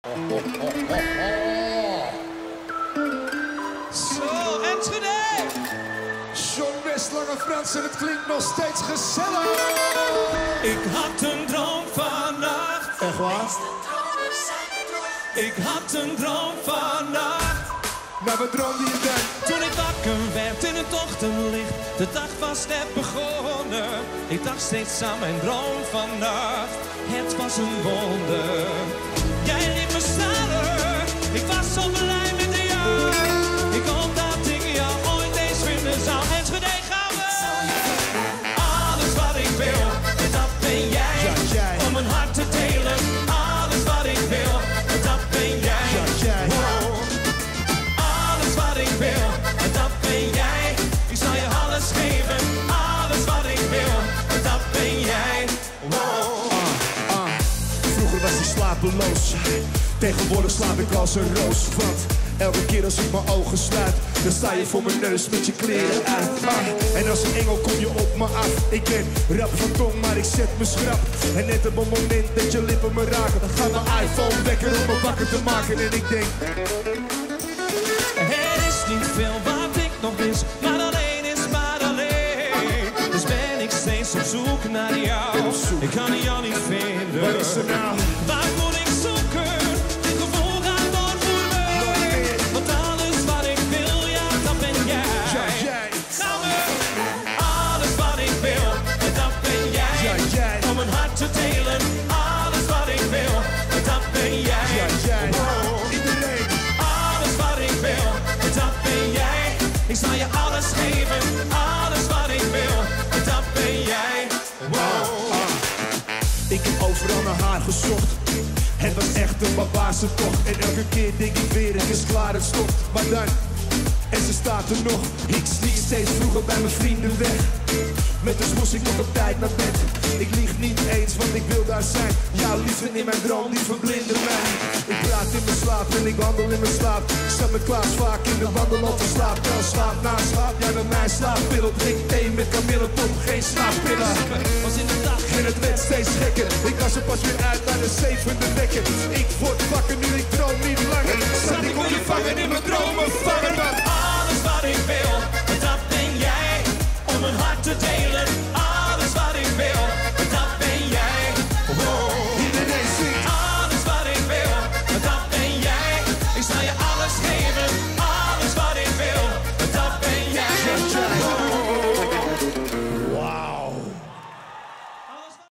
Zo, Enschede! John West, Lange Frans en het klinkt nog steeds gezellig. Ik had een droom vannacht. Echt waar? Ik had een droom vannacht. Maar wat droomde je dan? Toen ik wakker werd in het ochtendlicht, de dag was net begonnen. Ik dacht steeds aan mijn droom vannacht, het was een wonder. Jij liet me sneller, ik was zo blij met jou. Ik hoop dat ik jou ooit eens vinden zou. Enschede gaan we! Alles wat ik wil, dat ben jij. Om mijn hart te delen, alles wat ik wil, dat ben jij. Wow. Alles wat ik wil, dat ben jij. Ik zal je alles geven, alles wat ik wil, dat ben jij. Wow. Vroeger was hij slapeloos, tegenwoordig slaap ik als een roos. Want elke keer als ik mijn ogen sluit, dan sta je voor mijn neus met je kleren uit. En als een engel kom je op me af. Ik ben rap van tong, maar ik zet me schrap. En net op het moment dat je lippen me raken, dan gaat mijn iPhone wekker om me wakker te maken. En ik denk, er is niet veel wat ik nog mis, maar alleen is maar alleen. Dus ben ik steeds op zoek naar jou. Ik kan jou niet vinden. wat is er nou? Waar moet ik zoeken? Dit gevoel gaat nooit voorbij. Want alles wat ik wil, ja, dat ben jij. Jij. Gaan we? Alles wat ik wil, dat ben jij. Jij. Om een hart te delen, alles wat ik wil, dat ben jij. Jij. Wow. Iedereen. Alles wat ik wil, dat ben jij. Ik zal je alles geven, alles wat ik wil, dat ben jij. Wow. Ik heb overal naar haar gezocht. Het was echt een barbaarse tocht. En elke keer denk ik weer, het is klaar, het stopt. Maar dan, en ze staat er nog. Ik sliep steeds vroeger bij mijn vrienden weg. Met dus moest ik nog op tijd naar bed. Ik lieg niet eens, want ik wil daar zijn. Jouw liefde in mijn droom, die verblinde mij. Ik praat in mijn slaap en ik wandel in mijn slaap. Ik zat met Klaas vaak in de wandel op de slaap. Wel slaap na slaap, jij bij mij slaappillen. Drink thee met kamillentop, geen slaappillen. Was in de dag. En het werd steeds gekker. Ik was er pas weer uit naar de 7e wekker. Ik word wakker nu, ik droom niet langer. Zat ik om je vangen in mijn dromen vangen. Alles wat ik wil,